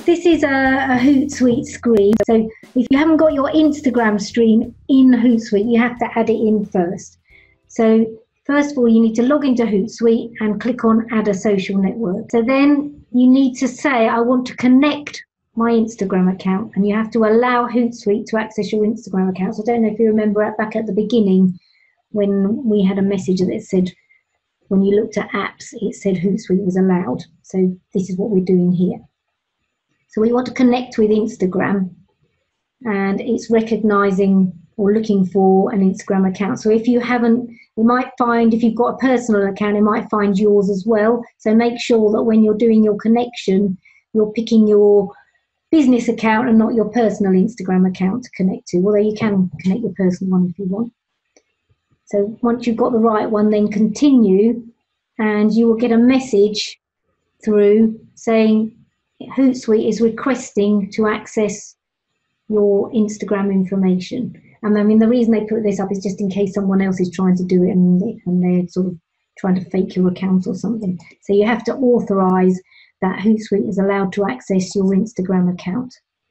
This is a Hootsuite screen. So if you haven't got your Instagram stream in Hootsuite, you have to add it in first. So first of all, you need to log into Hootsuite and click on Add a Social Network. So then you need to say, I want to connect my Instagram account, and you have to allow Hootsuite to access your Instagram account. So I don't know if you remember back at the beginning when we had a message that said, when you looked at apps, it said Hootsuite was allowed. So this is what we're doing here. So we want to connect with Instagram, and it's recognizing or looking for an Instagram account. So if you haven't, you might find, if you've got a personal account, it might find yours as well. So make sure that when you're doing your connection, you're picking your business account and not your personal Instagram account to connect to, although you can connect your personal one if you want. So once you've got the right one, then continue, and you will get a message through saying Hootsuite is requesting to access your Instagram information. And I mean, the reason they put this up is just in case someone else is trying to do it and they're sort of trying to fake your account or something. So you have to authorize that Hootsuite is allowed to access your Instagram account.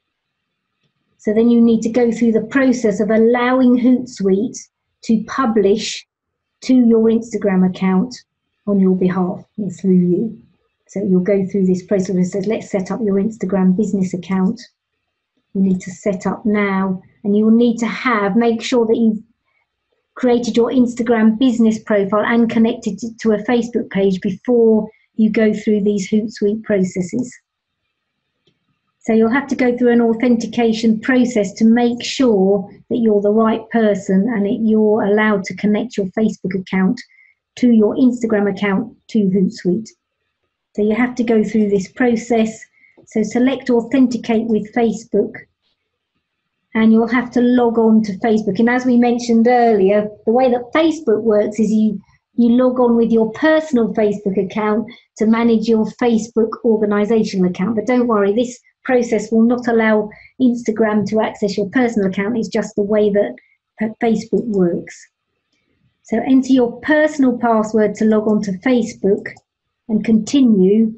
So then you need to go through the process of allowing Hootsuite to publish to your Instagram account on your behalf or through you. So you'll go through this process where it says, let's set up your Instagram business account. You need to set up now, and you will need to make sure that you've created your Instagram business profile and connected to a Facebook page before you go through these Hootsuite processes. So you'll have to go through an authentication process to make sure that you're the right person and that you're allowed to connect your Facebook account to your Instagram account to Hootsuite. So you have to go through this process. So select Authenticate with Facebook, and you'll have to log on to Facebook. And as we mentioned earlier, the way that Facebook works is you log on with your personal Facebook account to manage your Facebook organizational account. But don't worry, this process will not allow Instagram to access your personal account. It's just the way that Facebook works. So enter your personal password to log on to Facebook and continue.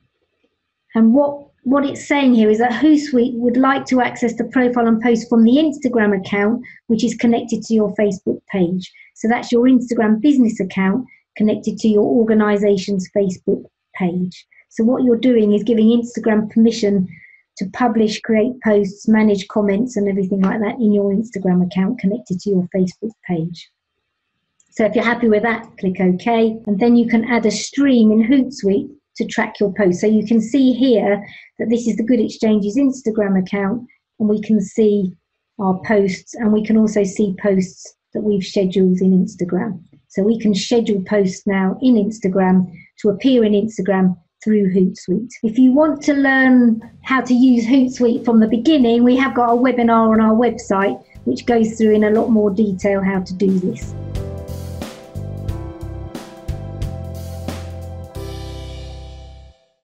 And what it's saying here is that Hootsuite would like to access the profile and post from the Instagram account, which is connected to your Facebook page. So that's your Instagram business account connected to your organization's Facebook page. So what you're doing is giving Instagram permission to publish, create posts, manage comments and everything like that in your Instagram account connected to your Facebook page. So if you're happy with that, click OK, and then you can add a stream in Hootsuite to track your posts. So you can see here that this is the Good Exchanges Instagram account, and we can see our posts, and we can also see posts that we've scheduled in Instagram. So we can schedule posts now in Instagram to appear in Instagram through Hootsuite. If you want to learn how to use Hootsuite from the beginning, we have got a webinar on our website which goes through in a lot more detail how to do this.